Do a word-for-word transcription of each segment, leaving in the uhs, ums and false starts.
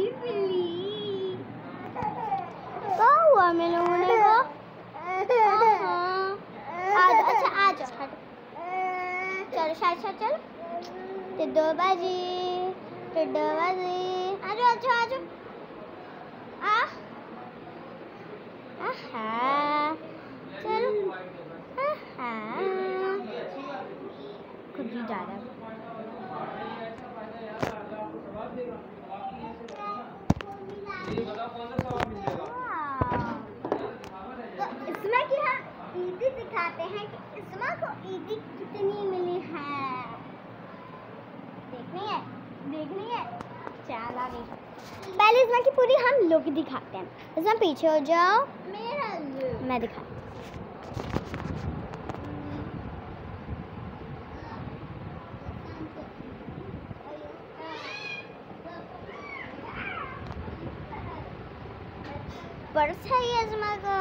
क्या हुआ मेरे मुन्ने को? अच्छा आ जाओ, चलो शायद शायद चलो टिड्डो बाजी टिड्डो बाजी आ जाओ आ जाओ आ जाओ आ आहा चलो आहा खुद ही जा रहा है। तो इसमें कि हम ईदी दिखाते हैं कि इसमें को ईदी कितनी मिली है। देखनी है देखनी है चला नहीं। पहले इसमें की पूरी हम लुक दिखाते हैं। इसमें पीछे हो जाओ, मेरा लुक मैं दिखाती हूँ। पर्स है ये अज़मा का।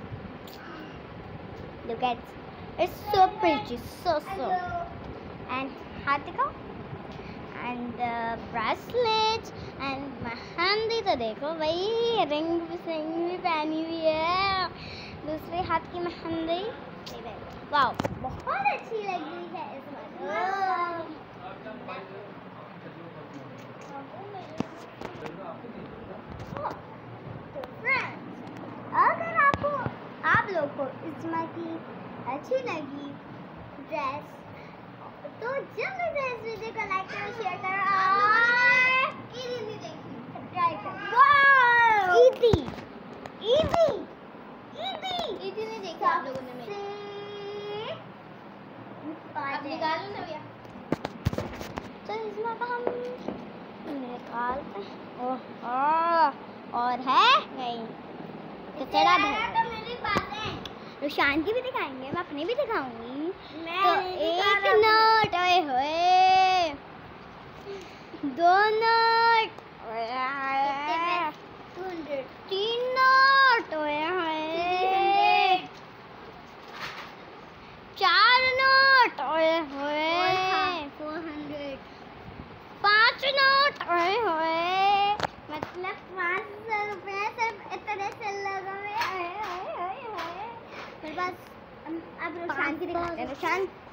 Look at it's so pretty, so so. And हाथ दिखाओ। And uh, bracelet and mehndi तो देखो भाई, रिंग भी रिंग भी पहनी हुई है। दूसरे हाथ की मेहंदी वाओ बहुत अच्छी लग रही है इसमें। अगर आपको आप लोग को इसमें की अच्छी लगी ड्रेस तो जल्दी से इस वीडियो को लाइक करो, शेयर करो और ईदी सब्सक्राइब करो। ईदी ईदी ईदी ईदी नहीं देखा आप लोगों ने मेरी। अब निकालो ना भैया। तो इसमें का हम निकालते हैं। ओह और है नहीं तो चला तो मेरी बातें रुशान की भी दिखाएंगे, मैं अपनी भी दिखाऊंगी। तो एक नोट ओए होए, दो नोट तीन नोट ओए होए, चार नोट ओए होए, फोर हंड्रेड पाँच नोट ओए होए, मतलब पाँच सौ रुपये सिर्फ इतने से लोगों में। फिर बस अब रुशान की दिखाते हैं। रुशान